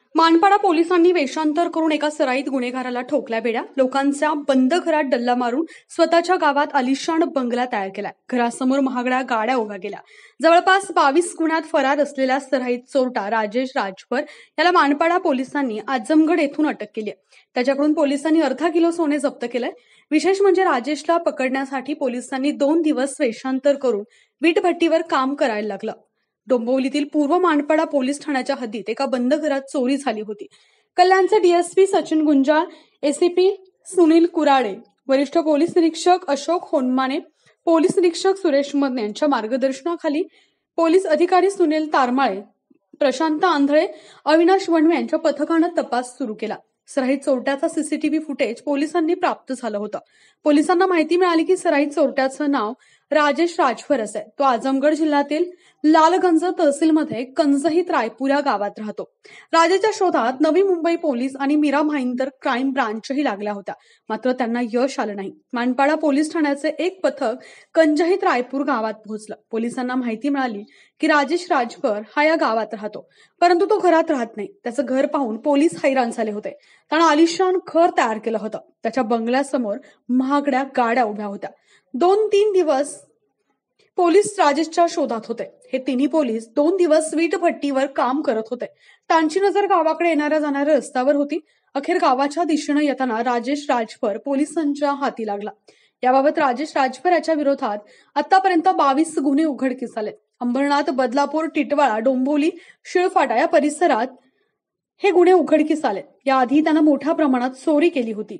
मानपाडा पोलिसांनी वेषांतर करून एका सराईत गुन्हेगाराला ठोकल्या बेड्या. लोकांच्या बंद घरात डल्ला मारून स्वतःच्या गावात आलिशान बंगला तयार केलाय. घरासमोर महागड्या गाड्या उभ्या केल्या. जवळपास 22 गुन्ह्यात फरार असलेला सराईत चोरटा राजेश राजभर याला मानपाडा पोलिसांनी आजमगड येथून अटक केली आहे. त्याच्याकडून पोलिसांनी अर्धा किलो सोने जप्त केलंय. विशेष म्हणजे राजेशला पकडण्यासाठी पोलिसांनी 2 दिवस वेषांतर करून वीटभट्टीवर काम करायला लागलं. डोंबिवलीतील पूर्व मानपाडा पोलीस ठाण्याच्या हद्दीत एका बंद घरात चोरी झाली होती. कल्याणचे डीएसपी सचिन गुंजाळ, एसीपी सुनील कुराडे, वरिष्ठ पोलीस निरीक्षक अशोक होनमाने, पोलीस निरीक्षक सुरेश मदन यांच्या मार्गदर्शनाखाली पोलीस अधिकारी सुनील तारमाळे, प्रशांत आंधळे, अविनाश वणवे यांच्या पथकानं तपास सुरू केला. सराईत चोरट्याचा सीसीटीव्ही फुटेज पोलिसांनी प्राप्त झालं होतं. पोलिसांना माहिती मिळाली की सराईत चोरट्याचं नाव राजेश राजभर असे. तो आजमगड जिल्ह्यातील लालगंज तहसीलमध्ये कंजहित रायपूर या गावात राहतो. राजेच्या शोधात नवी मुंबई पोलीस आणि मीरा भाईंदर क्राईम ब्रांचही लागल्या होत्या, मात्र त्यांना यश आलं नाही. मानपाडा पोलीस ठाण्याचे एक पथक कंजहित रायपूर गावात पोहोचलं. पोलिसांना माहिती मिळाली की राजेश राजभर हा या गावात राहतो, परंतु तो घरात राहत नाही. त्याचं घर पाहून पोलीस हैराण झाले होते. त्यानं आलिशान घर तयार केलं होतं. त्याच्या बंगल्यासमोर महागड्या गाड्या उभ्या होत्या. 2-3 दिवस पोलीस राजेशच्या शोधात होते. हे तिन्ही पोलीस 2 दिवस वीटभट्टीवर काम करत होते. त्यांची नजर गावाकडे येणाऱ्या जाणाऱ्या रस्त्यावर होती. अखेर गावाच्या दिशेनं येताना राजेश राजभर पोलिसांच्या हाती लागला. याबाबत राजेश राजभर याच्या विरोधात आतापर्यंत 22 गुन्हे उघडकीस आले. अंबरनाथ, बदलापूर, टिटवाळा, डोंबिवली, शिळफाटा या परिसरात हे गुन्हे उघडकीस आले. याआधी त्यानं मोठ्या प्रमाणात चोरी केली होती.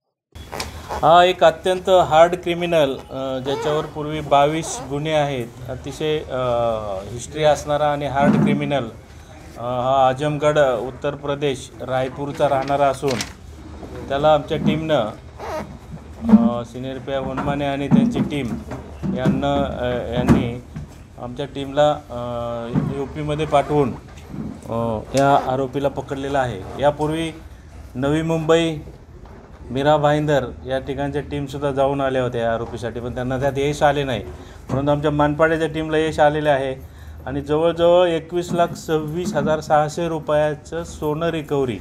हा एक अत्यंत हार्ड क्रिमिनल, ज्याच्यावर पूर्वी 22 गुन्हे आहेत, अतिशय हिस्ट्री असणारा आणि हार्ड क्रिमिनल हा आजमगड उत्तर प्रदेश रायपूरचा राहणारा असून त्याला आमच्या टीमनं सिनियर पी होनमाने आणि त्यांची टीम यांनी आमच्या टीमला UPमध्ये पाठवून या आरोपीला पकडलेला आहे. यापूर्वी नवी मुंबई, मीरा भाईंदर या ठिकाणच्या टीमसुद्धा जाऊन आल्या होत्या या आरोपीसाठी, पण त्यांना त्यात यश आले नाही. म्हणून आमच्या मानपाड्याच्या टीमला यश आलेले आहे आणि जवळजवळ 21,26,600 रुपयाचं सोनं रिकव्हरी,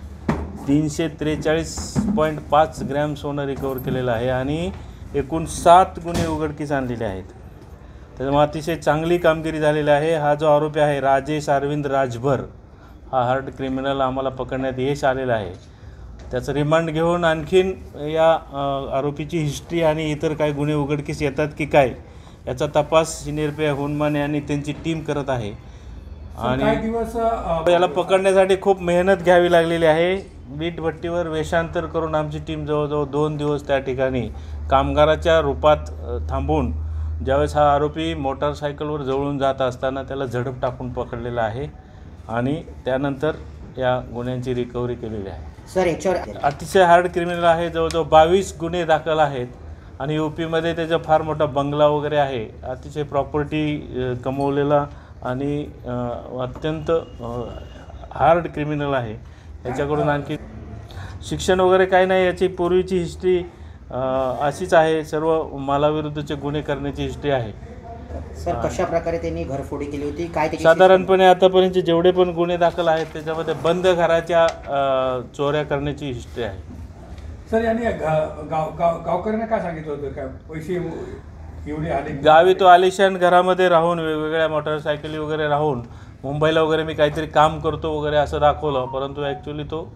343.5 ग्रॅम सोनं रिकव्हर केलेलं आहे आणि एकूण 7 गुन्हे उघडकीस आणलेले आहेत. त्याच्यामुळे अतिशय चांगली कामगिरी झालेली आहे. हा जो आरोपी आहे राजेश अरविंद राजभर, हा हार्ड क्रिमिनल आम्हाला पकडण्यात यश आलेलं आहे. त्याचं रिमांड घेऊन आणखीन या आरोपीची हिस्ट्री आणि इतर काही गुन्हे उघडकीस येतात की काय याचा तपास सिनियर पी होनमाने आणि त्यांची टीम करत आहे. आणि याला पकडण्यासाठी खूप मेहनत घ्यावी लागलेली आहे. वीटभट्टीवर वेषांतर करून आमची टीम जवळजवळ 2 दिवस त्या ठिकाणी कामगाराच्या रूपात थांबून ज्यावेळेस हा आरोपी मोटारसायकलवर जवळून जात असताना त्याला झडप टाकून पकडलेला आहे आणि त्यानंतर या गुन्ह्यांची रिकव्हरी केलेली आहे. सर, याच्यावर अतिशय हार्ड क्रिमिनल आहे. जवळजवळ 22 गुन्हे दाखल आहेत आणि UPमध्ये त्याचा फार मोठा बंगला वगैरे आहे. अतिशय प्रॉपर्टी कमवलेला आणि अत्यंत हार्ड क्रिमिनल आहे. याच्याकडून आणखी शिक्षण वगैरे काही नाही. याची पूर्वीची हिस्ट्री अशीच आहे. सर्व मालाविरुद्धचे गुन्हे करण्याची हिस्ट्री आहे. सर, कशा प्रकारे त्यांनी घरफोडी केली होती, काय साधारणपणे आतापर्यंत जेवढे पण गुन्हे दाखल आहेत त्याच्यामध्ये बंद घराच्या चोऱ्या करण्याची हिस्ट्री आहे. सर, यांनी गावकऱ्यांना काय सांगितलं होतं, काय पैसे एवढे आले? गावी तो आलिशान घरामध्ये राहून वेगवेगळ्या मोटरसायकली वगैरे राहून मुंबईला वगैरे मी काहीतरी काम करतो वगैरे असं दाखवलं, परंतु ॲक्च्युली तो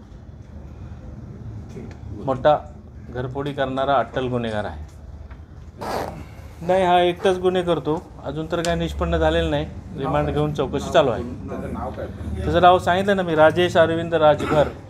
मोठा घरफोडी करणारा अट्टल गुन्हेगार आहे. नाही, हा एकटाच गुन्हे करतो. अजून तर काही निष्पन्न झालेलं नाही. रिमांड घेऊन चौकशी चालू आहे. त्याचं नाव सांगितलं ना मी, राजेश अरविंद राजभर.